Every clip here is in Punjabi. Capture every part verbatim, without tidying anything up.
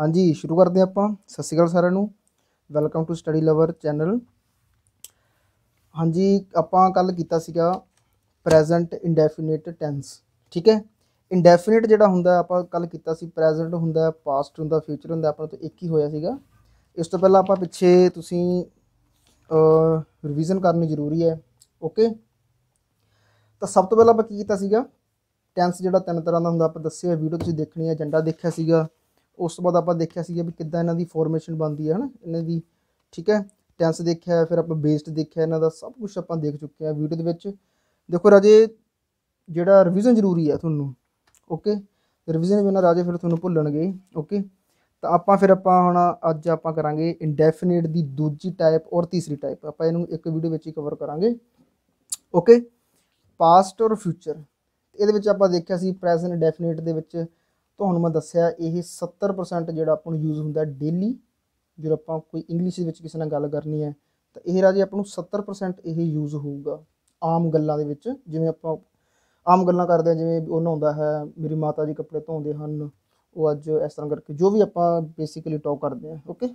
हाँ जी शुरू करते हैं ਆਪਾਂ। ਸਤਿ ਸ਼੍ਰੀ ਅਕਾਲ ਸਾਰਿਆਂ ਨੂੰ, welcome to study lover channel. ਹਾਂਜੀ ਆਪਾਂ ਕੱਲ ਕੀਤਾ ਸੀਗਾ ਪ੍ਰੈਜ਼ੈਂਟ ਇੰਡੈਫੀਨਿਟ ਟੈਂਸ। ਠੀਕ ਹੈ, ਇੰਡੈਫੀਨਿਟ ਜਿਹੜਾ ਹੁੰਦਾ ਆਪਾਂ ਕੱਲ ਕੀਤਾ ਸੀ, ਪ੍ਰੈਜ਼ੈਂਟ ਹੁੰਦਾ, ਪਾਸਟ ਹੁੰਦਾ, ਫਿਊਚਰ ਹੁੰਦਾ, ਆਪਣਾ ਤੋਂ ਇੱਕ ਹੀ ਹੋਇਆ ਸੀਗਾ। ਇਸ ਤੋਂ ਪਹਿਲਾਂ ਆਪਾਂ ਪਿੱਛੇ ਤੁਸੀਂ ਰਿਵੀਜ਼ਨ ਕਰਨੀ ਜ਼ਰੂਰੀ ਹੈ। ਓਕੇ, ਤਾਂ ਸਭ ਤੋਂ ਪਹਿਲਾਂ ਆਪਾਂ ਕੀ ਕੀਤਾ ਸੀਗਾ, ਟੈਂਸ ਜਿਹੜਾ ਤਿੰਨ ਤਰ੍ਹਾਂ ਦਾ ਹੁੰਦਾ ਆਪਾਂ ਦੱਸਿਆ, ਵੀਡੀਓ ਤੁਸੀਂ ਦੇਖਣੀ ਹੈ, ਏਜੰਡਾ ਦੇਖਿਆ ਸੀਗਾ। ਉਸ ਤੋਂ ਬਾਅਦ ਆਪਾਂ ਦੇਖਿਆ ਸੀਗਾ ਵੀ ਕਿੱਦਾਂ ਇਹਨਾਂ ਦੀ ਫੋਰਮੇਸ਼ਨ ਬਣਦੀ ਹੈ, ਹੈ ਨਾ ਇਹਨਾਂ ਦੀ। ਠੀਕ ਹੈ, ਟੈਂਸ ਦੇਖਿਆ, ਫਿਰ ਆਪਾਂ ਬੇਸਡ ਦੇਖਿਆ, ਇਹਨਾਂ ਦਾ ਸਭ ਕੁਛ ਆਪਾਂ ਦੇਖ ਚੁੱਕੇ ਹਾਂ ਵੀਡੀਓ ਦੇ ਵਿੱਚ। ਦੇਖੋ ਰਾਜੇ, ਜਿਹੜਾ ਰਿਵੀਜ਼ਨ ਜ਼ਰੂਰੀ ਹੈ ਤੁਹਾਨੂੰ। ਓਕੇ, ਰਿਵੀਜ਼ਨ ਬਿਨਾਂ ਰਾਜੇ ਫਿਰ ਤੁਹਾਨੂੰ ਭੁੱਲਣਗੇ। ਓਕੇ, ਤਾਂ ਆਪਾਂ ਫਿਰ ਆਪਾਂ ਹੁਣ ਅੱਜ ਆਪਾਂ ਕਰਾਂਗੇ ਇੰਡੈਫੀਨਿਟ ਦੀ ਦੂਜੀ ਟਾਈਪ ਔਰ ਤੀਸਰੀ ਟਾਈਪ। ਆਪਾਂ ਇਹਨੂੰ ਇੱਕ ਵੀਡੀਓ ਵਿੱਚ ਹੀ ਕਵਰ ਕਰਾਂਗੇ। ਓਕੇ, ਪਾਸਟ ਔਰ ਫਿਊਚਰ। ਇਹਦੇ ਵਿੱਚ ਆਪਾਂ ਦੇਖਿਆ ਸੀ ਪ੍ਰੈਜ਼ੈਂਟ ਇੰਡੈਫੀਨਿਟ ਦੇ ਵਿੱਚ ਤੁਹਾਨੂੰ ਮੈਂ ਦੱਸਿਆ ਇਹ ਸੱਤਰ ਪਰਸੈਂਟ ਜਿਹੜਾ ਆਪਾਂ ਨੂੰ ਯੂਜ਼ ਹੁੰਦਾ ਡੇਲੀ। ਜਦੋਂ ਆਪਾਂ ਕੋਈ ਇੰਗਲਿਸ਼ ਦੇ ਵਿੱਚ ਕਿਸੇ ਨਾਲ ਗੱਲ ਕਰਨੀ ਹੈ ਤਾਂ ਇਹ ਰਾਜੇ ਆਪਾਂ ਨੂੰ ਸੱਤਰ ਪਰਸੈਂਟ ਇਹ ਯੂਜ਼ ਹੋਊਗਾ ਆਮ ਗੱਲਾਂ ਦੇ ਵਿੱਚ। ਜਿਵੇਂ ਆਪਾਂ ਆਮ ਗੱਲਾਂ ਕਰਦੇ ਹਾਂ, ਜਿਵੇਂ ਉਹ ਨਹਾਉਂਦਾ ਹੈ, ਮੇਰੀ ਮਾਤਾ ਜੀ ਕੱਪੜੇ ਧੋਂਦੇ ਹਨ, ਉਹ ਅੱਜ ਇਸ ਤਰ੍ਹਾਂ ਕਰਕੇ, ਜੋ ਵੀ ਆਪਾਂ ਬੇਸਿਕਲੀ ਟਾਕ ਕਰਦੇ ਹਾਂ। ਓਕੇ,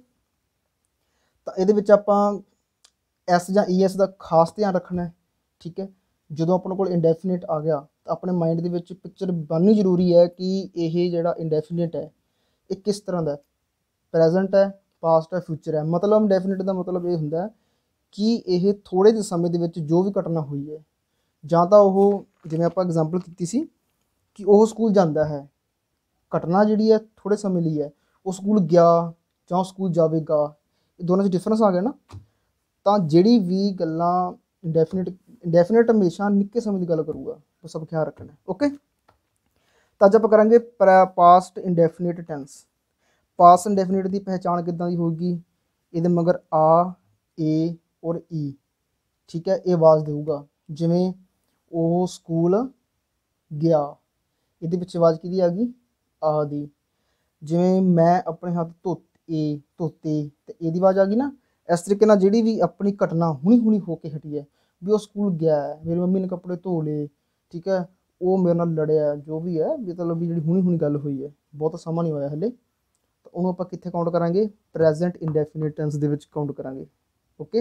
ਤਾਂ ਇਹਦੇ ਵਿੱਚ ਆਪਾਂ ਐਸ ਜਾਂ ਈ ਐਸ ਦਾ ਖਾਸ ਧਿਆਨ ਰੱਖਣਾ ਹੈ। ਠੀਕ ਹੈ, ਜਦੋਂ ਆਪਣੇ ਕੋਲ ਇੰਡੈਫੀਨਿਟ ਆ ਗਿਆ ਤਾਂ ਆਪਣੇ ਮਾਈਂਡ ਦੇ ਵਿੱਚ ਪਿਕਚਰ ਬਣਨੀ ਜ਼ਰੂਰੀ ਹੈ ਕਿ ਇਹ ਜਿਹੜਾ ਇੰਡੈਫੀਨਿਟ ਹੈ ਇਹ ਕਿਸ ਤਰ੍ਹਾਂ ਦਾ, ਪ੍ਰੈਜ਼ੈਂਟ ਹੈ, ਪਾਸਟ ਹੈ, ਫਿਊਚਰ ਹੈ। ਮਤਲਬ ਇੰਡੈਫੀਨਿਟ ਦਾ ਮਤਲਬ ਇਹ ਹੁੰਦਾ ਕਿ ਇਹ ਥੋੜ੍ਹੇ ਜਿਹੇ ਸਮੇਂ ਦੇ ਵਿੱਚ ਜੋ ਵੀ ਘਟਨਾ ਹੋਈ ਹੈ, ਜਾਂ ਤਾਂ ਉਹ ਜਿਵੇਂ ਆਪਾਂ ਐਗਜ਼ਾਮਪਲ ਕੀਤੀ ਸੀ ਕਿ ਉਹ ਸਕੂਲ ਜਾਂਦਾ ਹੈ, ਘਟਨਾ ਜਿਹੜੀ ਹੈ ਥੋੜ੍ਹੇ ਸਮੇਂ ਲਈ ਹੈ, ਉਹ ਸਕੂਲ ਗਿਆ ਜਾਂ ਉਹ ਸਕੂਲ ਜਾਵੇਗਾ, ਇਹ ਦੋਨਾਂ 'ਚ ਡਿਫਰੈਂਸ ਆ ਗਿਆ ਨਾ। ਤਾਂ ਜਿਹੜੀ ਵੀ ਗੱਲਾਂ ਇੰਡੈਫੀਨਿਟ ਇੰਡੈਫੀਨਿਟ ਹਮੇਸ਼ਾ ਨਿੱਕੇ ਸਮੇਂ ਦੀ ਗੱਲ ਕਰੂਗਾ, ਉਹ ਸਭ ਖਿਆਲ ਰੱਖਣਾ। ਓਕੇ, ਤਾਂ ਅੱਜ ਆਪਾਂ ਕਰਾਂਗੇ past indefinite tense. Past indefinite ਦੀ ਪਹਿਚਾਣ ਕਿੱਦਾਂ ਦੀ ਹੋਊਗੀ, ਇਹਦੇ ਮਗਰ ਆ, ਏ ਔਰ ਈ। ਠੀਕ ਹੈ, ਇਹ ਆਵਾਜ਼ ਦੇਊਗਾ। ਜਿਵੇਂ ਉਹ ਸਕੂਲ ਗਿਆ, ਇਹਦੇ ਵਿੱਚ ਆਵਾਜ਼ ਕਿਹਦੀ ਆ ਗਈ, ਆ ਦੀ। ਜਿਵੇਂ ਮੈਂ ਆਪਣੇ ਹੱਥ ਧੋਤੇ ਧੋਤੇ ਤੇ ਇਹਦੀ ਆਵਾਜ਼ ਆ ਗਈ ਨਾ। ਇਸ ਤਰੀਕੇ ਨਾਲ ਜਿਹੜੀ ਵੀ ਆਪਣੀ ਘਟਨਾ ਹੁਣੀ ਹੁਣੀ ਹੋ ਕੇ ਹਟੀ ਹੈ, ਵੀ ਉਹ ਸਕੂਲ ਗਿਆ, ਮੇਰੀ ਮੰਮੀ ਨੇ ਕੱਪੜੇ ਧੋ ਲਏ, ਠੀਕ ਹੈ, ਉਹ ਮੇਰੇ ਨਾਲ ਲੜਿਆ, ਜੋ ਵੀ ਹੈ ਮਤਲਬ ਵੀ ਜਿਹੜੀ ਹੁਣੀ ਹੁਣੀ ਗੱਲ ਹੋਈ ਹੈ, ਬਹੁਤ ਸਮਾਂ ਨਹੀਂ ਹੋਇਆ ਹਲੇ, ਤਾਂ ਉਹਨੂੰ ਆਪਾਂ ਕਿੱਥੇ ਕਾਊਂਟ ਕਰਾਂਗੇ, ਪ੍ਰੈਜ਼ੈਂਟ ਇੰਡੈਫੀਨਿਟ ਟੈਂਸ ਦੇ ਵਿੱਚ ਕਾਊਂਟ ਕਰਾਂਗੇ। ਓਕੇ,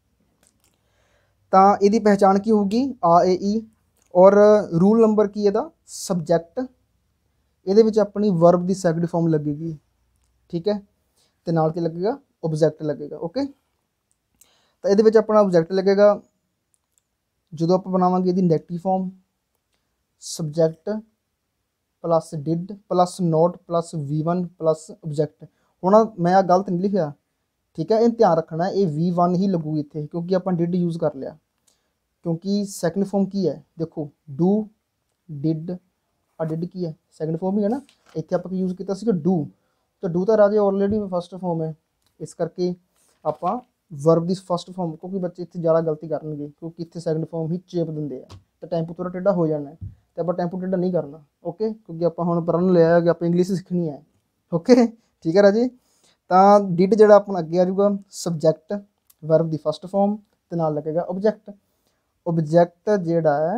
ਤਾਂ ਇਹਦੀ ਪਹਿਚਾਣ ਕੀ ਹੋਊਗੀ, ਆ, ਏ, ਈ। ਔਰ ਰੂਲ ਨੰਬਰ ਕੀ ਇਹਦਾ, ਸਬਜੈਕਟ। ਇਹਦੇ ਵਿੱਚ ਆਪਣੀ ਵਰਬ ਦੀ ਸੈਕੰਡ ਫਾਰਮ ਲੱਗੇਗੀ। ਠੀਕ ਹੈ, ਤੇ ਨਾਲ ਕੀ ਲੱਗੇਗਾ, ਓਬਜੈਕਟ ਲੱਗੇਗਾ। ਓਕੇ, ਤਾਂ ਇਹਦੇ ਵਿੱਚ ਆਪਣਾ ਓਬਜੈਕਟ ਲੱਗੇਗਾ ਜਦੋਂ ਆਪਾਂ ਬਣਾਵਾਂਗੇ ਇਹਦੀ negative form, subject plus did plus not plus V one plus object. ਹੁਣ ਮੈਂ ਆ ਗਲਤ ਨਹੀਂ ਲਿਖਿਆ, ਠੀਕ ਹੈ, ਇਹ ਧਿਆਨ ਰੱਖਣਾ, ਇਹ ਵੀ ਵਨ ਹੀ ਲੱਗੂਗੀ ਇੱਥੇ, ਕਿਉਂਕਿ ਆਪਾਂ ਡਿਡ ਯੂਜ਼ ਕਰ ਲਿਆ। ਕਿਉਂਕਿ ਸੈਕੰਡ ਫਾਰਮ ਕੀ ਹੈ, ਦੇਖੋ ਡੂ, ਡਿਡ, ਆ ਡਿਡ ਕੀ ਹੈ, ਸੈਕੰਡ ਫਾਰਮ ਹੀ ਹੈ ਨਾ। ਇੱਥੇ ਆਪਾਂ ਕੀ ਯੂਜ਼ ਕੀਤਾ ਸੀਗਾ, ਡੂ। ਤਾਂ ਡੂ ਤਾਂ ਰਾਜੇ ਆਲਰੇਡੀ ਫਸਟ ਫਾਰਮ ਹੈ, ਇਸ ਕਰਕੇ ਆਪਾਂ ਵਰਬ ਦੀ ਫਸਟ ਫਾਰਮ, ਕਿਉਂਕਿ ਬੱਚੇ ਇੱਥੇ ਜ਼ਿਆਦਾ ਗਲਤੀ ਕਰਨਗੇ ਕਿਉਂਕਿ ਇੱਥੇ ਸੈਕੰਡ ਫਾਰਮ ਹੀ ਚੇਪ ਦਿੰਦੇ ਆ, ਤਾਂ ਟੈਂਪੂ ਥੋੜ੍ਹਾ ਟੇਢਾ ਹੋ ਜਾਣਾ, ਅਤੇ ਆਪਾਂ ਟੈਂਪੂ ਟੇਢਾ ਨਹੀਂ ਕਰਨਾ। ਓਕੇ, ਕਿਉਂਕਿ ਆਪਾਂ ਹੁਣ ਪੜ੍ਹਨ ਲਿਆ ਕਿ ਆਪਾਂ ਇੰਗਲਿਸ਼ ਸਿੱਖਣੀ ਹੈ। ਓਕੇ, ਠੀਕ ਹੈ ਰਾਜੇ। ਤਾਂ ਡਿਡ ਜਿਹੜਾ ਆਪਣਾ ਅੱਗੇ ਆ ਜਾਊਗਾ, ਸਬਜੈਕਟ, ਵਰਬ ਦੀ ਫਸਟ ਫਾਰਮ, ਅਤੇ ਨਾਲ ਲੱਗੇਗਾ ਓਬਜੈਕਟ। ਓਬਜੈਕਟ ਜਿਹੜਾ ਹੈ,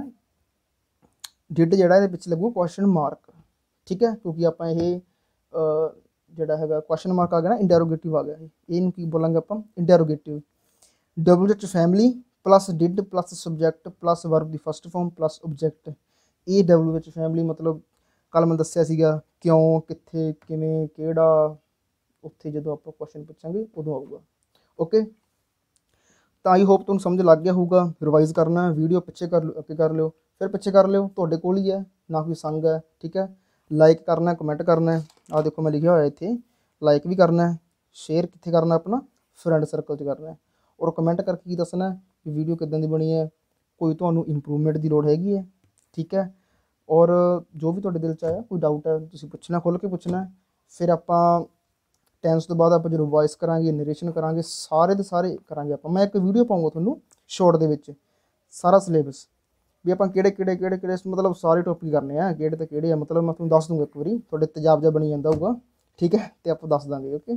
ਡਿਡ ਜਿਹੜਾ ਇਹਦੇ ਪਿੱਛੇ ਲੱਗੂ ਕੁਐਸਚਨ ਮਾਰਕ। ਠੀਕ ਹੈ, ਕਿਉਂਕਿ ਆਪਾਂ ਇਹ ਜਿਹੜਾ ਹੈਗਾ ਕੁਐਸਚਨ ਮਾਰਕ ਆ ਗਿਆ ਨਾ, ਇੰਟੈਰੋਗੇਟਿਵ ਆ ਗਿਆ, ਇਹ ਇਹਨੂੰ ਕੀ ਬੋਲਾਂਗੇ ਆਪਾਂ, ਇੰਟੈਰੋਗੇਟਿਵ। ਡਬਲਯੂ ਵਿੱਚ family plus did plus subject plus verb ਦੀ ਫਸਟ ਫਾਰਮ ਪਲੱਸ ਓਬਜੈਕਟ। ਇਹ ਡਬਲਯੂ ਵਿੱਚ ਫੈਮਿਲੀ ਮਤਲਬ ਕੱਲ੍ਹ ਮੈਂ ਦੱਸਿਆ ਸੀਗਾ ਕਿਉਂ, ਕਿੱਥੇ, ਕਿਵੇਂ, ਕਿਹੜਾ, ਉੱਥੇ ਜਦੋਂ ਆਪਾਂ ਕੁਐਸਚਨ ਪੁੱਛਾਂਗੇ ਉਦੋਂ ਆਊਗਾ। ਓਕੇ, ਤਾਂ ਆਈ ਹੋਪ ਤੁਹਾਨੂੰ ਸਮਝ ਲੱਗ ਗਿਆ ਹੋਊਗਾ। ਰਿਵਾਈਜ਼ ਕਰਨਾ, ਵੀਡੀਓ ਪਿੱਛੇ ਕਰ ਲਿਓ, ਅੱਗੇ ਕਰ ਲਿਓ, ਫਿਰ ਪਿੱਛੇ ਕਰ ਲਿਓ, ਤੁਹਾਡੇ ਕੋਲ ਹੀ ਹੈ, ਨਾ ਕੋਈ ਸੰਗ ਹੈ। ਠੀਕ ਹੈ, ਲਾਈਕ ਕਰਨਾ, ਕਮੈਂਟ ਕਰਨਾ, ਆਹ ਦੇਖੋ ਮੈਂ ਲਿਖਿਆ ਹੋਇਆ ਇੱਥੇ, ਲਾਈਕ ਵੀ ਕਰਨਾ, ਸ਼ੇਅਰ ਕਿੱਥੇ ਕਰਨਾ, ਆਪਣਾ ਫਰੈਂਡ ਸਰਕਲ 'ਚ ਕਰਨਾ, ਔਰ ਕਮੈਂਟ ਕਰਕੇ ਕੀ ਦੱਸਣਾ ਕਿ ਵੀਡੀਓ ਕਿੱਦਾਂ ਦੀ ਬਣੀ ਹੈ, ਕੋਈ ਤੁਹਾਨੂੰ ਇੰਪਰੂਵਮੈਂਟ ਦੀ ਲੋੜ ਹੈਗੀ ਹੈ। ਠੀਕ ਹੈ, ਔਰ ਜੋ ਵੀ ਤੁਹਾਡੇ ਦਿਲ 'ਚ ਆਇਆ, ਕੋਈ ਡਾਊਟ ਹੈ ਤੁਸੀਂ ਪੁੱਛਣਾ, ਖੁੱਲ੍ਹ ਕੇ ਪੁੱਛਣਾ। ਫਿਰ ਆਪਾਂ ਟੈਂਸ ਤੋਂ ਬਾਅਦ ਆਪਾਂ ਜਦੋਂ ਵੌਇਸ ਕਰਾਂਗੇ, ਨਰੇਸ਼ਨ ਕਰਾਂਗੇ, ਸਾਰੇ ਦੇ ਸਾਰੇ ਕਰਾਂਗੇ ਆਪਾਂ। ਮੈਂ ਇੱਕ ਵੀਡੀਓ ਪਾਊਂਗਾ ਤੁਹਾਨੂੰ ਸ਼ੋਰਟ ਦੇ ਵਿੱਚ, ਸਾਰਾ ਸਿਲੇਬਸ, ਵੀ ਆਪਾਂ ਕਿਹੜੇ ਕਿਹੜੇ ਕਿਹੜੇ ਕਿਹੜੇ ਮਤਲਬ ਸਾਰੇ ਟੌਪਿਕ ਕਰਨੇ ਆ, ਕਿਹੜੇ ਤੇ ਕਿਹੜੇ ਆ, ਮਤਲਬ ਮੈਂ ਤੁਹਾਨੂੰ ਦੱਸ ਦੂੰਗਾ ਇੱਕ ਵਾਰੀ, ਤੁਹਾਡੇ ਤੇਜ਼ਾਬ ਜਿਹਾ ਬਣੀ ਜਾਂਦਾ ਹੋਊਗਾ। ਠੀਕ ਹੈ, ਅਤੇ ਆਪਾਂ ਦੱਸ ਦਾਂਗੇ। ਓਕੇ,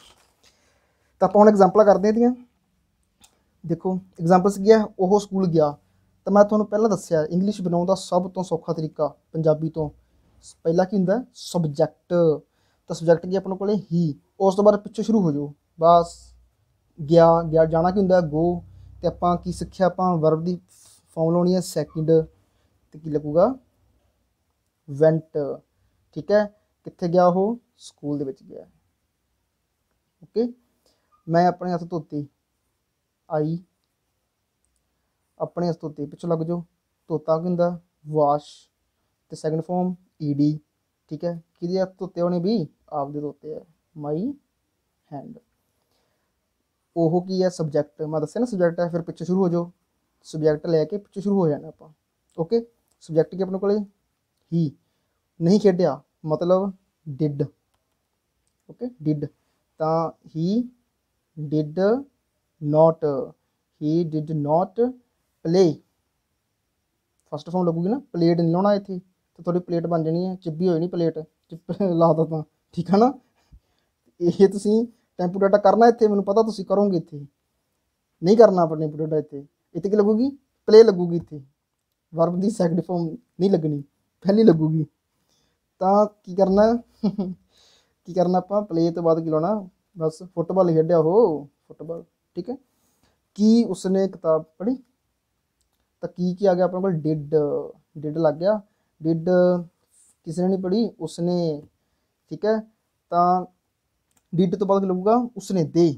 ਤਾਂ ਆਪਾਂ ਹੁਣ ਐਗਜ਼ਾਮਪਲਾਂ ਕਰਦੇ ਹਾਂ ਇਹਦੀਆਂ। ਦੇਖੋ ਐਗਜ਼ਾਮਪਲਸ ਕੀ ਹੈ, ਉਹ ਸਕੂਲ ਗਿਆ, ਤਾਂ ਮੈਂ ਤੁਹਾਨੂੰ ਪਹਿਲਾਂ ਦੱਸਿਆ ਇੰਗਲਿਸ਼ ਬਣਾਉਣ ਦਾ ਸਭ ਤੋਂ ਸੌਖਾ ਤਰੀਕਾ ਪੰਜਾਬੀ ਤੋਂ ਪਹਿਲਾਂ ਕੀ ਹੁੰਦਾ, ਸਬਜੈਕਟ। ਤਾਂ ਸਬਜੈਕਟ ਕੀ ਆਪਣੇ ਕੋਲੇ ਹੀ। ਉਸ ਤੋਂ ਬਾਅਦ ਪਿੱਛੇ ਸ਼ੁਰੂ ਹੋ ਜਾਓ ਬਸ। ਗਿਆ ਗਿਆ ਜਾਣਾ ਕੀ ਹੁੰਦਾ ਗੋ। ਤੇ ਆਪਾਂ ਕੀ ਸਿੱਖਿਆ ਆਪਾਂ ਵਰਬ ਦੀ ਫਾਰਮ ਲਾਉਣੀ ਹੈ ਸੈਕਿੰਡ ਤੇ ਕੀ ਲੱਗੂਗਾ ਵੈਂਟ। ਠੀਕ ਹੈ ਕਿੱਥੇ ਗਿਆ ਉਹ ਸਕੂਲ ਦੇ ਵਿੱਚ ਗਿਆ। ਓਕੇ ਮੈਂ ਆਪਣੇ ਹੱਥ ਧੋਤੇ ਆਈ ਆਪਣੇ ਹੱਥ ਧੋਤੇ ਪਿੱਛੋਂ ਲੱਗ ਜਾਓ ਧੋਤਾ ਕੀ ਹੁੰਦਾ ਵਾਸ਼ ਤੇ ਸੈਕਿੰਡ ਫਾਰਮ ਈਡੀ। ਠੀਕ ਹੈ ਕਿਹਦੇ ਹੱਥ ਧੋਤੇ ਹੋਣੇ ਵੀ ਆਪਦੇ ਧੋਤੇ ਹੈ ਮਾਈ ਹੈਂਡ। ਉਹ ਕੀ ਹੈ ਸਬਜੈਕਟ ਮੈਂ ਦੱਸਿਆ ਨਾ ਸਬਜੈਕਟ ਹੈ। ਫਿਰ ਪਿੱਛੇ ਸ਼ੁਰੂ ਹੋ ਜਾਓ ਸਬਜੈਕਟ ਲੈ ਕੇ ਪਿੱਛੇ ਸ਼ੁਰੂ ਹੋ ਜਾਣਾ ਆਪਾਂ। ਓਕੇ ਸਬਜੈਕਟ ਕੀ ਆਪਣੇ ਕੋਲੇ ਹੀ। ਨਹੀਂ ਖੇਡਿਆ ਮਤਲਬ ਡਿਡ। ਓਕੇ ਡਿਡ ਤਾਂ he did not he did not play. First form ਲੱਗੂਗੀ ਨਾ ਪਲੇਟ ਨਹੀਂ ਲਾਉਣਾ ਇੱਥੇ ਤਾਂ ਤੁਹਾਡੀ ਪਲੇਟ ਬਣ ਜਾਣੀ ਹੈ ਚਿੱਬੀ ਹੋਈ ਨਹੀਂ ਪਲੇਟ ਚਿੱਪ ਲਾ ਤਾ ਤਾਂ ਠੀਕ ਹੈ ਨਾ। ਇਹ ਤੁਸੀਂ ਟੈਂਪੂ ਡਾਟਾ ਕਰਨਾ ਇੱਥੇ ਮੈਨੂੰ ਪਤਾ ਤੁਸੀਂ ਕਰੋਗੇ ਇੱਥੇ ਨਹੀਂ ਕਰਨਾ ਆਪਾਂ ਟੈਂਪੂ ਡਾਟਾ ਇੱਥੇ। ਇੱਥੇ ਕੀ ਲੱਗੂਗੀ ਪਲੇ ਲੱਗੂਗੀ ਇੱਥੇ ਵਰਬ ਦੀ ਸੈਕਿੰਡ ਫਾਰਮ ਨਹੀਂ ਲੱਗਣੀ ਪਹਿਲੀ ਲੱਗੂਗੀ। ਤਾਂ ਕੀ ਕਰਨਾ ਕੀ ਕਰਨਾ ਆਪਾਂ ਪਲੇ ਤੋਂ ਬਾਅਦ ਕੀ ਲਾਉਣਾ ਬਸ ਫੁੱਟਬਾਲ ਖੇਡਿਆ ਉਹ ਫੁੱਟਬਾਲ। ਠੀਕ ਹੈ ਕੀ ਉਸਨੇ ਕਿਤਾਬ ਪੜ੍ਹੀ ਤਾਂ ਕੀ ਕੀ ਆ ਗਿਆ ਆਪਣੇ ਕੋਲ ਡਿਡ ਡਿਡ ਲੱਗ ਗਿਆ। ਡਿਡ ਕਿਸੇ ਨੇ ਨਹੀਂ ਪੜ੍ਹੀ ਉਸਨੇ। ਠੀਕ ਹੈ ਤਾਂ ਡਿਡ ਤੋਂ ਬਾਅਦ ਕੀ ਲੱਗੂਗਾ ਉਸਨੇ ਦੇ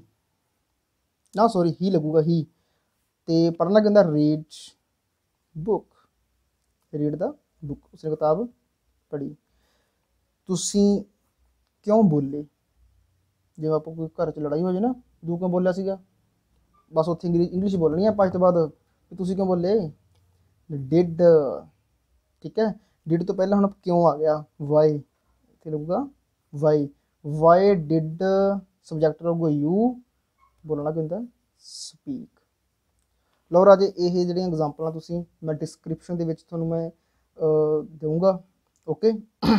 ਨਾ ਸੌਰੀ ਹੀ ਲੱਗੂਗਾ ਹੀ। ਤੇ ਪੜ੍ਹਨਾ ਕਹਿੰਦਾ read book read the book ਉਸਨੇ ਕਿਤਾਬ ਪੜ੍ਹੀ। ਤੁਸੀਂ ਕਿਉਂ ਬੋਲੇ ਜਿਵੇਂ ਆਪਾਂ ਕੋਈ ਘਰ 'ਚ ਲੜਾਈ ਹੋ ਜਾਏ ਨਾ ਤੂੰ ਕਿਉਂ ਬੋਲਿਆ ਸੀਗਾ ਬਸ ਉੱਥੇ ਇੰਗਲਿਸ਼ ਇੰਗਲਿਸ਼ ਬੋਲਣੀ ਆਪਾਂ ਅੱਜ ਤੋਂ ਬਾਅਦ ਵੀ ਤੁਸੀਂ ਕਿਉਂ ਬੋਲੇ ਡਿਡ। ਠੀਕ ਹੈ ਡਿਡ ਤੋਂ ਪਹਿਲਾਂ ਹੁਣ ਕਿਉਂ ਆ ਗਿਆ ਵਾਈ ਇੱਥੇ ਲੱਗੂਗਾ ਵਾਈ। ਵਾਈ ਡਿਡ ਸਬਜੈਕਟ ਰਹੂਗਾ ਯੂ ਬੋਲਣਾ ਕੀ ਹੁੰਦਾ ਸਪੀਕ। ਲਓ ਰਾਜੇ ਇਹ ਜਿਹੜੀਆਂ ਐਗਜ਼ਾਮਪਲਾਂ ਤੁਸੀਂ ਮੈਂ ਡਿਸਕ੍ਰਿਪਸ਼ਨ ਦੇ ਵਿੱਚ ਤੁਹਾਨੂੰ ਮੈਂ ਦਊਂਗਾ। ਓਕੇ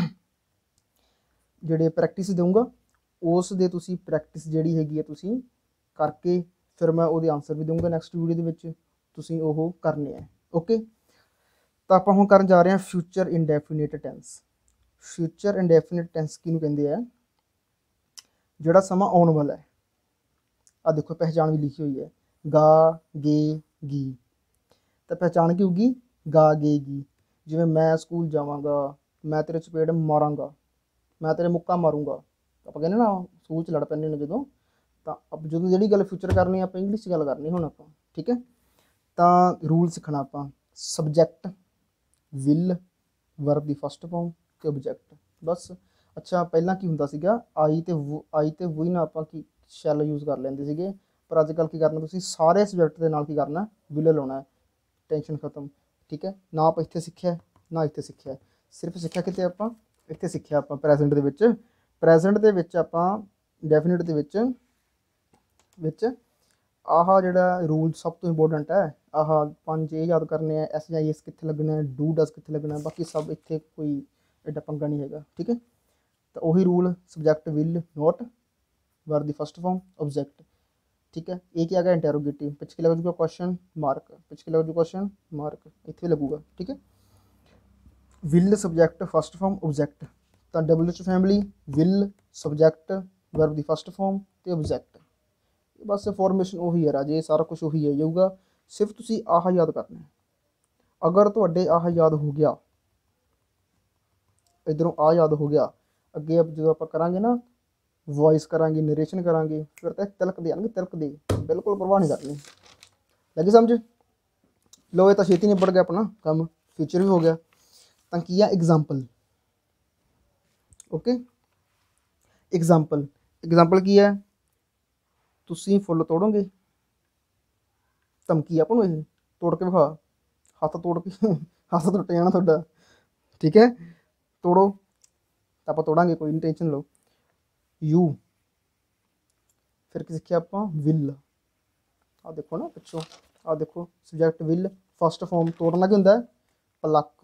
ਜਿਹੜੇ ਪ੍ਰੈਕਟਿਸ ਦਊਂਗਾ ਉਸ ਦੇ ਤੁਸੀਂ ਪ੍ਰੈਕਟਿਸ ਜਿਹੜੀ ਹੈਗੀ ਹੈ ਤੁਸੀਂ ਕਰਕੇ ਫਿਰ ਮੈਂ ਉਹਦੇ ਆਨਸਰ ਵੀ ਦਊਂਗਾ ਨੈਕਸਟ ਵੀਡੀਓ ਦੇ ਵਿੱਚ ਤੁਸੀਂ ਉਹ ਕਰਨੇ ਹੈ। ਓਕੇ ਤਾਂ ਆਪਾਂ ਹੁਣ ਕਰਨ ਜਾ ਰਹੇ ਹਾਂ future indefinite tense. Future indefinite tense ਕਿਹਨੂੰ ਕਹਿੰਦੇ ਆ ਜਿਹੜਾ ਸਮਾਂ ਆਉਣ ਵਾਲਾ ਹੈ। ਆ ਦੇਖੋ ਪਹਿਚਾਣ ਵੀ ਲਿਖੀ ਹੋਈ ਹੈ ਗਾ ਗੇ ਗੀ ਤਾਂ ਪਹਿਚਾਣ ਕੀ ਹੋਊਗੀ ਗਾ ਗੇ ਗੀ। ਜਿਵੇਂ ਮੈਂ ਸਕੂਲ ਜਾਵਾਂਗਾ ਮੈਂ ਤੇਰੇ ਚਪੇੜ ਮਾਰਾਂਗਾ ਮੈਂ ਤੇਰੇ ਮੁੱਕਾ ਮਾਰੂੰਗਾ ਆਪਾਂ ਕਹਿੰਦੇ ਨਾ ਸਕੂਲ 'ਚ ਲੜ ਪੈਂਦੇ ਨੇ ਜਦੋਂ ਤਾਂ ਜਦੋਂ ਜਿਹੜੀ ਗੱਲ ਫਿਊਚਰ ਕਰਨੀ ਆਪਾਂ ਇੰਗਲਿਸ਼ 'ਚ ਗੱਲ ਕਰਨੀ ਹੁਣ ਆਪਾਂ। ਠੀਕ ਹੈ ਤਾਂ ਰੂਲ ਸਿੱਖਣਾ ਆਪਾਂ ਸਬਜੈਕਟ ਵਿਲ ਵਰਬ ਦੀ ਫਸਟ ਫਾਰਮ ਤੇ ਓਬਜੈਕਟ ਬਸ। ਅੱਛਾ ਪਹਿਲਾਂ ਕੀ ਹੁੰਦਾ ਸੀਗਾ ਆਈ ਤੇ ਆਈ ਤੇ ਵੂਈ ਨਾਲ ਆਪਾਂ ਕੀ ਸ਼ੈਲ ਯੂਜ਼ ਕਰ ਲੈਂਦੇ ਸੀਗੇ ਪਰ ਅੱਜ ਕੱਲ੍ਹ ਕੀ ਕਰਨਾ ਤੁਸੀਂ ਸਾਰੇ ਸਬਜੈਕਟ ਦੇ ਨਾਲ ਕੀ ਕਰਨਾ ਵਿਲ ਲਾਉਣਾ ਟੈਨਸ਼ਨ ਖਤਮ। ਠੀਕ ਹੈ ਨਾ ਆਪਾਂ ਇੱਥੇ ਸਿੱਖਿਆ ਨਾ ਇੱਥੇ ਸਿੱਖਿਆ ਸਿਰਫ ਸਿੱਖਿਆ ਕਿਤੇ ਆਪਾਂ ਇੱਥੇ ਸਿੱਖਿਆ ਆਪਾਂ ਪ੍ਰੈਜ਼ੈਂਟ ਦੇ ਵਿੱਚ। ਪ੍ਰੈਜ਼ੈਂਟ ਦੇ ਵਿੱਚ ਆਪਾਂ ਡੈਫੀਨਿਟ ਦੇ ਵਿੱਚ ਵਿੱਚ ਆਹ ਜਿਹੜਾ ਰੂਲ ਸਭ ਤੋਂ ਇੰਪੋਰਟੈਂਟ ਹੈ ਆਹ ਪੰਜ ਇਹ ਯਾਦ ਕਰਨੇ ਆ ਐਸ ਜਾਂ ਐਸ ਕਿੱਥੇ ਲੱਗਣਾ ਡੂ ਡਸ ਕਿੱਥੇ ਲੱਗਣਾ ਬਾਕੀ ਸਭ ਇੱਥੇ ਕੋਈ ਐਡਾ ਪੰਗਾ ਨਹੀਂ ਹੈਗਾ। ਠੀਕ ਹੈ ਤਾਂ ਉਹੀ rule subject will not verb ਦੀ ਫਸਟ ਫਾਰਮ ਓਬਜੈਕਟ। ਠੀਕ ਹੈ ਇਹ ਕੀ ਆ ਗਿਆ ਇੰਟਰੋਗੇਟਿਵ ਪਿੱਛੇ ਕੀ ਲੱਗ ਜੂਗਾ ਕੁਐਸਚਨ ਮਾਰਕ ਪਿੱਛੇ ਕੀ ਲੱਗ ਜੂਗਾ ਕੁਐਸਚਨ ਮਾਰਕ ਇੱਥੇ ਲੱਗੂਗਾ। ਠੀਕ ਹੈ will subject first form object ਤਾਂ double H family will subject verb ਦੀ ਫਸਟ ਫਾਰਮ ਤੇ ਓਬਜੈਕਟ ਬਸ ਫੋਰਮੇਸ਼ਨ ਉਹੀ ਹੈ ਰਾਜੇ ਸਾਰਾ ਕੁਝ ਉਹੀ ਹੈ ਜਾਊਗਾ ਸਿਰਫ ਤੁਸੀਂ ਆਹ ਯਾਦ ਕਰਨਾ। ਅਗਰ ਤੁਹਾਡੇ ਆਹ ਯਾਦ ਹੋ ਗਿਆ ਇੱਧਰੋਂ ਆ ਯਾਦ ਹੋ ਗਿਆ ਅੱਗੇ ਜਦੋਂ ਆਪਾਂ ਕਰਾਂਗੇ ਨਾ ਵੌਇਸ ਕਰਾਂਗੇ ਨਰੇਸ਼ਨ ਕਰਾਂਗੇ ਫਿਰ ਤਾਂ ਤਿਲਕ ਦੇ ਆਣਗੇ ਤਿਲਕ ਦੇ ਬਿਲਕੁਲ ਪਰਵਾਹ ਨਹੀਂ ਕਰਨੀ। ਲੱਗੀ ਸਮਝ। ਲਓ ਇਹ ਤਾਂ ਛੇਤੀ ਨਿਬੜ ਗਿਆ ਆਪਣਾ ਕੰਮ ਫਿਊਚਰ ਵੀ ਹੋ ਗਿਆ ਤਾਂ ਕੀ ਆ ਐਗਜ਼ਾਮਪਲ। ਓਕੇ ਐਗਜ਼ਾਮਪਲ ਐਗਜ਼ਾਮਪਲ ਕੀ ਹੈ ਤੁਸੀਂ ਫੁੱਲ ਤੋੜੋਗੇ ਧਮਕੀ ਆਪਾਂ ਨੂੰ ਇਹ ਤੋੜ ਕੇ ਵਿਖਾ ਹੱਥ ਤੋੜ ਕੇ ਹੱਥ ਟੁੱਟ ਜਾਣਾ ਤੁਹਾਡਾ। ਠੀਕ ਹੈ ਤੋੜੋ ਤਾਂ ਆਪਾਂ ਤੋੜਾਂਗੇ ਕੋਈ ਨਹੀਂ ਟੈਨਸ਼ਨ ਲਓ। ਯੂ ਫਿਰ ਕੀ ਸਿੱਖਿਆ ਆਪਾਂ ਵਿਲ ਆਹ ਦੇਖੋ ਨਾ ਪਿੱਛੋਂ ਆਹ ਦੇਖੋ ਸਬਜੈਕਟ ਵਿਲ ਫਸਟ ਫਾਰਮ ਤੋੜਨਾ ਕੀ ਹੁੰਦਾ ਪਲੱਕ।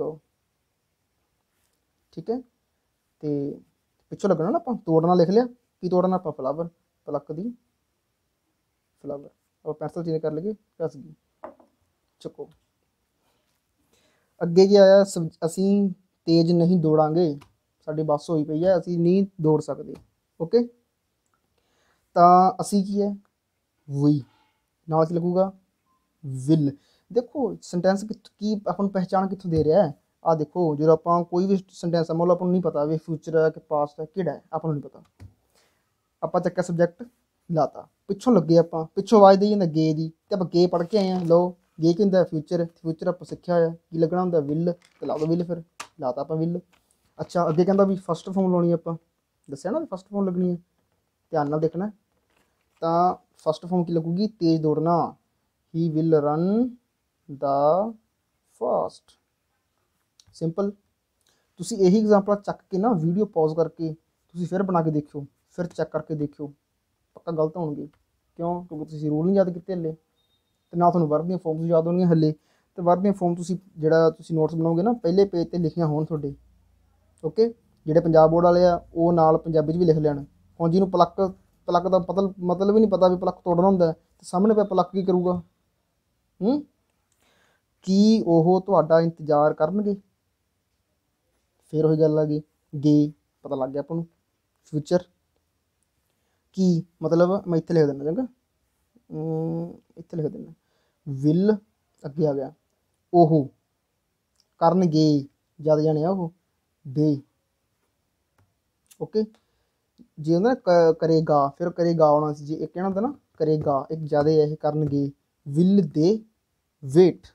ਠੀਕ ਹੈ ਤੇ ਪਿੱਛੋਂ ਲੱਗਣਾ ਨਾ ਆਪਾਂ ਤੋੜਨਾ ਲਿਖ ਲਿਆ ਕੀ ਤੋੜਨਾ ਆਪਾਂ ਫਲਾਵਰ ਪਲੱਕ ਦੀ ਫਲਾਵਰ ਆਪਾਂ ਪੈਨਸਲ ਚੇਂਜ ਕਰ ਲਈਏ ਘਸ ਗਈ ਚੱਕੋ। ਅੱਗੇ ਕੀ ਆਇਆ ਅਸੀਂ ਤੇਜ਼ ਨਹੀਂ ਦੌੜਾਂਗੇ ਸਾਡੀ ਬੱਸ ਹੋਈ ਪਈ ਹੈ, ਅਸੀਂ ਨਹੀਂ ਦੌੜ ਸਕਦੇ। ਓਕੇ, ਤਾਂ ਅਸੀਂ ਕੀ ਹੈ ਵੀ ਨਾਲ ਕੀ ਲੱਗੂਗਾ ਵਿਲ। ਦੇਖੋ ਸੈਂਟੈਂਸ ਕੀ ਆਪਾਂ ਨੂੰ ਪਹਿਚਾਣ ਕਿੱਥੋਂ ਦੇ ਰਿਹਾ ਹੈ, ਆ ਦੇਖੋ ਜਦੋਂ ਆਪਾਂ ਕੋਈ ਵੀ ਸੈਂਟੈਂਸ ਮੰਨ ਲਓ ਆਪਾਂ ਨੂੰ ਨਹੀਂ ਪਤਾ ਵੀ ਫਿਊਚਰ ਹੈ ਕਿ ਪਾਸਟ ਹੈ ਕਿਹੜਾ ਹੈ, ਆਪਾਂ ਨੂੰ ਨਹੀਂ ਪਤਾ, ਆਪਾਂ ਚੱਕਿਆ ਸਬਜੈਕਟ ਲਾਤਾ, ਪਿੱਛੋਂ ਲੱਗੇ ਆਪਾਂ ਪਿੱਛੋਂ ਆਵਾਜ਼ ਦੇਈ ਜਾਂਦਾ ਗੇ ਦੀ, ਤੇ ਆਪਾਂ ਗੇ ਪੜ੍ਹ ਕੇ ਆਏ ਹਾਂ। ਲਓ ਗੇ ਕੀ ਹੁੰਦਾ ਫਿਊਚਰ, ਫਿਊਚਰ ਆਪਾਂ ਸਿੱਖਿਆ ਹੋਇਆ ਕੀ ਲੱਗਣਾ ਹੁੰਦਾ ਵਿਲ, ਤੇ ਲਾ ਦੋ ਵਿਲ, ਫਿਰ ਲਾਤਾ ਆਪਾਂ ਵਿਲ। ਅੱਛਾ ਅੱਗੇ ਕਹਿੰਦਾ ਵੀ ਫਸਟ ਫੋਰਮ ਲਾਉਣੀ ਆਪਾਂ, ਦੱਸਿਆ ਨਾ ਫਸਟ ਫੋਰਮ ਲੱਗਣੀ ਹੈ, ਧਿਆਨ ਨਾਲ ਦੇਖਣਾ। ਤਾਂ ਫਸਟ ਫੋਰਮ ਕੀ ਲੱਗੂਗੀ ਤੇਜ਼ ਦੌੜਨਾ, he will run the fast. Simple. ਤੁਸੀਂ ਇਹੀ ਐਗਜ਼ਾਮਪਲ ਚੱਕ ਕੇ ਨਾ ਵੀਡੀਓ ਪੌਜ਼ ਕਰਕੇ ਤੁਸੀਂ ਫਿਰ ਬਣਾ ਕੇ ਦੇਖਿਓ, ਫਿਰ ਚੈੱਕ ਕਰਕੇ ਦੇਖਿਓ, ਪੱਕਾ ਗਲਤ ਹੋਣਗੇ। ਕਿਉਂ? ਕਿਉਂਕਿ ਤੁਸੀਂ ਰੂਲ ਨਹੀਂ ਯਾਦ ਕੀਤੇ ਹਲੇ, ਤੇ ਨਾ ਤੁਹਾਨੂੰ ਵਰਬ ਦੀਆਂ ਫੋਰਮਸ ਯਾਦ ਹੋਣਗੀਆਂ ਹਲੇ। ਤੇ ਵਰਬ ਦੀਆਂ ਫੋਰਮ ਤੁਸੀਂ ਜਿਹੜਾ ਤੁਸੀਂ ਨੋਟਸ ਬਣਾਓਗੇ ਨਾ ਪਹਿਲੇ ਪੇਜ 'ਤੇ ਲਿਖੀਆਂ ਹੋਣ ਤੁਹਾਡੇ। ਓਕੇ, ਜਿਹੜੇ ਪੰਜਾਬ ਬੋਰਡ ਵਾਲੇ ਆ ਉਹ ਨਾਲ ਪੰਜਾਬੀ 'ਚ ਵੀ ਲਿਖ ਲੈਣ। ਹੁਣ ਜਿਹਨੂੰ ਪਲੱਕ ਪਲੱਕ ਦਾ ਪਤਾ ਮਤਲਬ ਵੀ ਨਹੀਂ ਪਤਾ ਵੀ ਪਲੱਕ ਤੋੜਨਾ ਹੁੰਦਾ, ਤੇ ਸਾਹਮਣੇ ਪਿਆ ਪਲੱਕ ਕੀ ਕਰੂਗਾ? ਹੂੰ, ਕੀ ਉਹ ਤੁਹਾਡਾ ਇੰਤਜ਼ਾਰ ਕਰਨਗੇ? ਫਿਰ ਉਹੀ ਗੱਲ ਆ ਗਈ, ਗੇ ਪਤਾ ਲੱਗ ਗਿਆ ਆਪਾਂ ਨੂੰ। ਫਿਊਚਰ ਕੀ ਮਤਲਬ ਮੈਂ ਇੱਥੇ ਲਿਖ ਦਿੰਦਾ, ਚੰਗਾ ਇੱਥੇ ਲਿਖ ਦਿੰਦਾ ਵਿਲ, ਅੱਗੇ ਆ ਗਿਆ ਉਹ ਕਰਨਗੇ, ਜਦ ਜਾਣੇ ਆ ਉਹ ਦੇ। ਓਕੇ, ਜੇ ਹੁੰਦਾ ਨਾ ਕਰੇਗਾ, ਫਿਰ ਕਰੇਗਾ ਆਉਣਾ ਸੀ, ਜੇ ਇੱਕ ਕਹਿਣਾ ਹੁੰਦਾ ਨਾ ਕਰੇਗਾ ਇੱਕ ਜ਼ਿਆਦਾ ਇਹ ਕਰਨਗੇ, will they wait,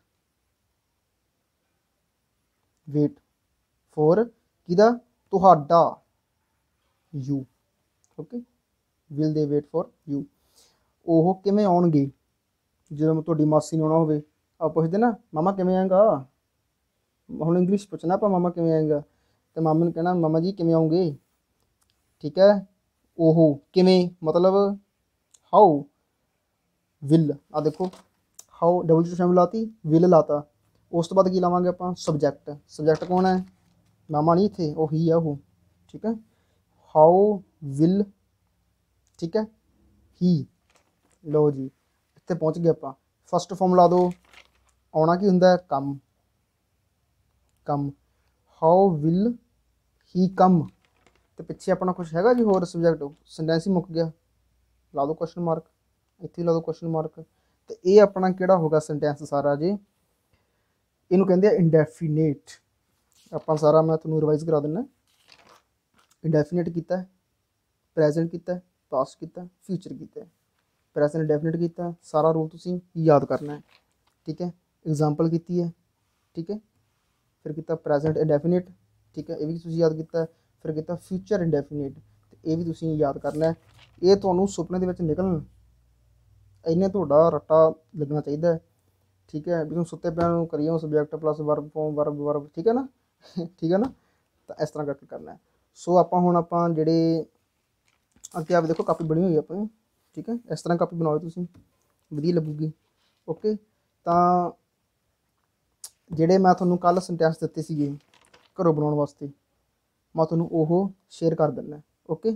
wait for ਕਿਹਦਾ ਤੁਹਾਡਾ you. Okay, will they wait for you. ਉਹ ਕਿਵੇਂ ਆਉਣਗੇ, ਜਦੋਂ ਤੁਹਾਡੀ ਮਾਸੀ ਨੂੰ ਆਉਣਾ ਹੋਵੇ ਆਪਾਂ ਪੁੱਛਦੇ ਨਾ ਮਾਮਾ ਕਿਵੇਂ ਆਏਗਾ, ਹੁਣ ਇੰਗਲਿਸ਼ ਪੁੱਛਣਾ ਆਪਾਂ ਮਾਮਾ ਕਿਵੇਂ ਆਏਗਾ, ਅਤੇ ਮਾਮੇ ਨੂੰ ਕਹਿਣਾ ਮਾਮਾ ਜੀ ਕਿਵੇਂ ਆਉਂਗੇ। ਠੀਕ ਹੈ, ਉਹ ਕਿਵੇਂ ਮਤਲਬ ਹਾਊ, ਵਿਲ। ਆ ਦੇਖੋ ਹਾਊ ਡਬਲ ਟੂ ਸ਼ਾਮਿਲ ਲਾਤੀ, ਵਿਲ ਲਾਤਾ। ਉਸ ਤੋਂ ਬਾਅਦ ਕੀ ਲਾਵਾਂਗੇ ਆਪਾਂ ਸਬਜੈਕਟ। ਸਬਜੈਕਟ ਕੌਣ ਹੈ? ਮਾਮਾ ਨਹੀਂ ਇੱਥੇ, ਉਹ ਹੀ ਆ ਉਹ। ਠੀਕ ਹੈ, ਹਾਊ ਵਿਲ, ਠੀਕ ਹੈ ਹੀ। ਲਓ ਜੀ ਇੱਥੇ ਪਹੁੰਚ ਗਏ ਆਪਾਂ। ਫਸਟ ਫੋਰਮ ਲਾ ਦਿਓ, ਆਉਣਾ ਕੀ ਹੁੰਦਾ ਕੰਮ, ਕੰਮ ਹਾਊ ਵਿਲ ਹੀ ਕਮ। ਤੇ ਪਿੱਛੇ ਆਪਣਾ ਕੁਛ ਹੈਗਾ ਜੀ ਹੋਰ ਸਬਜੈਕਟ, ਸੈਂਟੈਂਸ ਹੀ ਮੁੱਕ ਗਿਆ, ਲਾ ਦਿਓ ਕੁਐਸਚਨ ਮਾਰਕ, ਇੱਥੇ ਲਾ ਦਿਓ ਕੁਐਸਚਨ ਮਾਰਕ। ਤੇ ਇਹ ਆਪਣਾ ਕਿਹੜਾ ਹੋਗਾ ਸੈਂਟੈਂਸ ਸਾਰਾ ਜੀ, ਇਹਨੂੰ ਕਹਿੰਦੇ ਆ ਇੰਡੈਫੀਨੇਟ। ਆਪਾਂ ਸਾਰਾ ਮੈਂ ਤੁਹਾਨੂੰ ਰਿਵਾਈਜ਼ ਕਰਾ ਦਿੰਦਾ। ਇੰਡੈਫੀਨੇਟ ਕੀਤਾ, ਪ੍ਰੈਜ਼ੈਂਟ ਕੀਤਾ, ਪਾਸਟ ਕੀਤਾ, ਫਿਊਚਰ ਕੀਤਾ। ਪ੍ਰੈਜ਼ੈਂਟ ਇੰਡੈਫੀਨੇਟ ਕੀਤਾ, ਸਾਰਾ ਰੂਲ ਤੁਸੀਂ ਯਾਦ ਕਰਨਾ ਹੈ। ਠੀਕ ਹੈ, ਐਗਜ਼ਾਮਪਲ ਕੀਤੀ ਹੈ। ਠੀਕ ਹੈ, ਫਿਰ ਕੀਤਾ ਪ੍ਰੈਜ਼ੈਂਟ ਇੰਡੈਫੀਨੇਟ। ਠੀਕ ਹੈ, ਇਹ ਵੀ ਤੁਸੀਂ ਯਾਦ ਕੀਤਾ। ਫਿਰ ਕੀਤਾ ਫਿਊਚਰ ਇੰਡੈਫੀਨੇਟ, ਤੇ ਇਹ ਵੀ ਤੁਸੀਂ ਯਾਦ ਕਰਨਾ। ਇਹ ਤੁਹਾਨੂੰ ਸੁਪਨੇ ਦੇ ਵਿੱਚ ਨਿਕਲਣ ਇੰਨੇ ਤੁਹਾਡਾ ਰੱਟਾ ਲੱਗਣਾ ਚਾਹੀਦਾ। ਠੀਕ ਹੈ, ਵੀ ਤੁਹਾਨੂੰ ਸੁੱਤੇ ਪਿਆ ਨੂੰ ਕਰੀਏ subject plus verb form verb verb, ਠੀਕ ਹੈ ਨਾ ਠੀਕ ਹੈ ਨਾ। ਤਾਂ ਇਸ ਤਰ੍ਹਾਂ ਕਰਕੇ ਕਰਨਾ। ਸੋ ਆਪਾਂ ਹੁਣ ਆਪਾਂ ਜਿਹੜੇ ਅੱਗੇ ਆਪ ਦੇਖੋ ਕਾਪੀ ਬਣੀ ਹੋਈ ਆਪਣੀ। ਠੀਕ ਹੈ, ਇਸ ਤਰ੍ਹਾਂ ਕਾਪੀ ਬਣਾਓ ਤੁਸੀਂ, ਵਧੀਆ ਲੱਗੂਗੀ। ਓਕੇ, ਤਾਂ ਜਿਹੜੇ ਮੈਂ ਤੁਹਾਨੂੰ ਕੱਲ੍ਹ ਸੈਂਟੈਂਸ ਦਿੱਤੇ ਸੀਗੇ ਘਰੋਂ ਬਣਾਉਣ ਵਾਸਤੇ, ਮੈਂ ਤੁਹਾਨੂੰ ਉਹ ਸ਼ੇਅਰ ਕਰ ਦਿੰਦਾ। ਓਕੇ,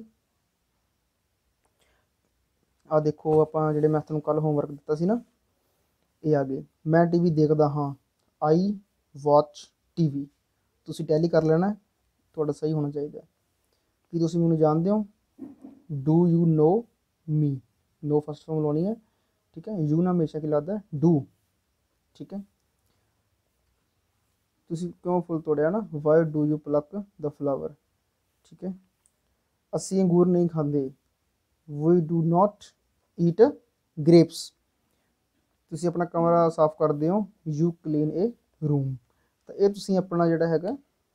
ਆ ਦੇਖੋ ਆਪਾਂ ਜਿਹੜੇ ਮੈਂ ਤੁਹਾਨੂੰ ਕੱਲ੍ਹ ਹੋਮਵਰਕ ਦਿੱਤਾ ਸੀ ਨਾ, ਇਹ ਆ ਗਏ। ਮੈਂ ਟੀ ਵੀ ਦੇਖਦਾ ਹਾਂ, ਆਈ ਵਾਚ ਟੀ ਵੀ। ਤੁਸੀਂ ਟੈਲੀ ਕਰ ਲੈਣਾ, ਤੁਹਾਡਾ ਸਹੀ ਹੋਣਾ ਚਾਹੀਦਾ। ਕੀ ਤੁਸੀਂ ਮੈਨੂੰ ਜਾਣਦੇ ਹੋ? Do you know me, no first form ਲਾਉਣੀ ਹੈ। ਠੀਕ ਹੈ, ਯੂ ਨਾ ਹਮੇਸ਼ਾ ਕੀ ਲੱਗਦਾ ਡੂ। ਠੀਕ ਹੈ, ਤੁਸੀਂ ਕਿਉਂ ਫੁੱਲ ਤੋੜਿਆ ਨਾ, why do you pluck the flower. ਠੀਕ ਹੈ, ਅਸੀਂ ਅੰਗੂਰ ਨਹੀਂ ਖਾਂਦੇ, we do not eat grapes. ਤੁਸੀਂ ਆਪਣਾ ਕਮਰਾ ਸਾਫ਼ ਕਰਦੇ ਹੋ, ਯੂ ਕਲੀਨ ਏ ਰੂਮ। ਤਾਂ ਇਹ ਤੁਸੀਂ ਆਪਣਾ ਜਿਹੜਾ ਹੈਗਾ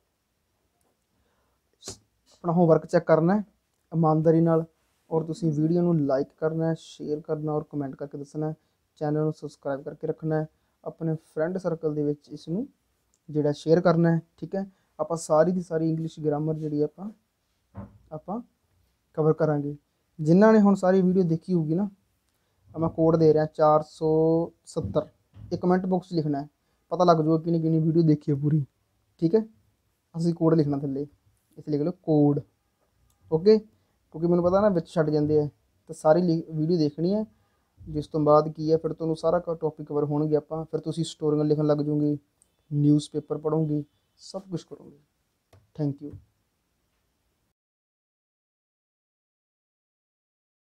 ਆਪਣਾ ਹੋਮਵਰਕ ਚੈੱਕ ਕਰਨਾ ਇਮਾਨਦਾਰੀ ਨਾਲ, ਔਰ ਤੁਸੀਂ ਵੀਡੀਓ ਨੂੰ ਲਾਈਕ ਕਰਨਾ, ਸ਼ੇਅਰ ਕਰਨਾ, ਔਰ ਕਮੈਂਟ ਕਰਕੇ ਦੱਸਣਾ। ਚੈਨਲ ਨੂੰ ਸਬਸਕ੍ਰਾਈਬ ਕਰਕੇ ਰੱਖਣਾ, ਆਪਣੇ ਫਰੈਂਡ ਸਰਕਲ ਦੇ ਵਿੱਚ ਇਸ ਨੂੰ ਜਿਹੜਾ ਸ਼ੇਅਰ ਕਰਨਾ ਹੈ। ਠੀਕ ਹੈ, ਆਪਾਂ ਸਾਰੀ ਦੀ ਸਾਰੀ ਇੰਗਲਿਸ਼ ਗ੍ਰਾਮਰ ਜਿਹੜੀ ਆਪਾਂ ਆਪਾਂ ਕਵਰ ਕਰਾਂਗੇ। ਜਿਨ੍ਹਾਂ ਨੇ ਹੁਣ ਸਾਰੀ ਵੀਡੀਓ ਦੇਖੀ ਹੋਊਗੀ ਨਾ, ਮੈਂ ਕੋਡ ਦੇ ਰਿਹਾ ਚਾਰ ਸੌ ਸੱਤਰ, ਇਹ ਕਮੈਂਟ ਬਾਕਸ ਲਿਖਣਾ ਹੈ, ਪਤਾ ਲੱਗ ਜਾਊਗਾ ਕਿੰਨੀ ਕਿੰਨੀ ਵੀਡੀਓ ਦੇਖੀ ਹੈ ਪੂਰੀ। ਠੀਕ ਹੈ, ਅਸੀਂ ਕੋਡ ਲਿਖਣਾ ਥੱਲੇ, ਇੱਥੇ ਲਿਖ ਲਓ ਕੋਡ। ਓਕੇ, ਕਿਉਂਕਿ ਮੈਨੂੰ ਪਤਾ ਨਾ ਵਿੱਚ ਛੱਡ ਜਾਂਦੇ ਆ, ਤਾਂ ਸਾਰੀ ਵੀਡੀਓ ਦੇਖਣੀ ਹੈ। ਜਿਸ ਤੋਂ ਬਾਅਦ ਕੀ ਹੈ, ਫਿਰ ਤੁਹਾਨੂੰ ਸਾਰਾ ਟੌਪਿਕ ਕਵਰ ਹੋਣਗੇ ਆਪਾਂ, ਫਿਰ ਤੁਸੀਂ ਸਟੋਰੀਆਂ ਲਿਖਣ ਲੱਗ ਜਾਓਗੇ, ਨਿਊਜ਼ਪੇਪਰ ਪੜ੍ਹੋਗੇ, ਸਭ ਕੁਛ ਕਰੋਗੇ। Thank you.